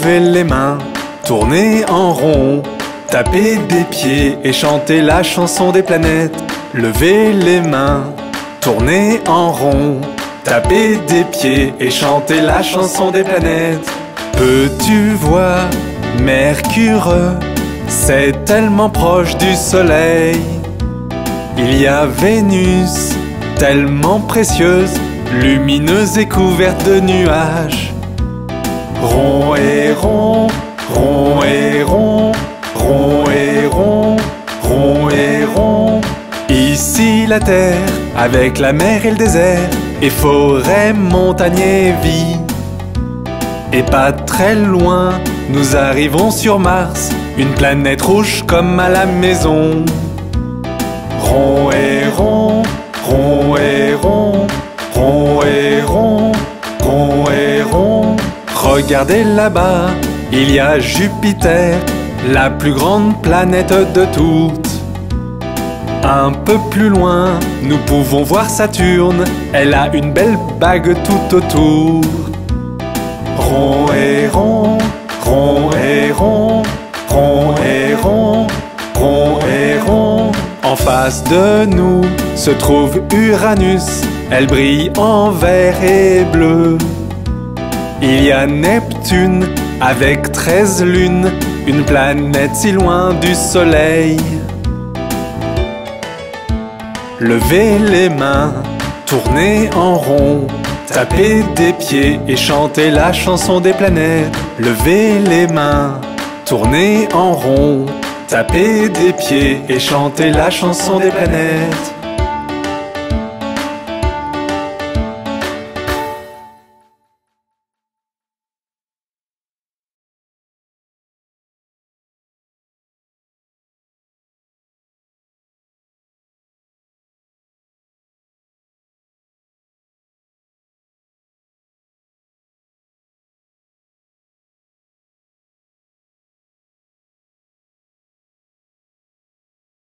levez les mains, tournez en rond, tapez des pieds et chantez la chanson des planètes. Levez les mains, tournez en rond, tapez des pieds et chantez la chanson des planètes. Peux-tu voir Mercure? C'est tellement proche du Soleil. Il y a Vénus, tellement précieuse, lumineuse et couverte de nuages. Rond et rond, rond et rond, rond et rond, rond et rond. Ici la terre, avec la mer et le désert, et forêt, montagne et vie. Et pas très loin, nous arrivons sur Mars, une planète rouge comme à la maison. Rond et rond, rond et rond, rond et rond, rond et rond. Regardez là-bas, il y a Jupiter, la plus grande planète de toutes. Un peu plus loin, nous pouvons voir Saturne, elle a une belle bague tout autour. Rond et rond, rond et rond, rond et rond, rond et rond. En face de nous se trouve Uranus, elle brille en vert et bleu. Il y a Neptune avec 13 lunes, une planète si loin du Soleil. Levez les mains, tournez en rond, tapez des pieds et chantez la chanson des planètes. Levez les mains, tournez en rond, tapez des pieds et chantez la chanson des planètes.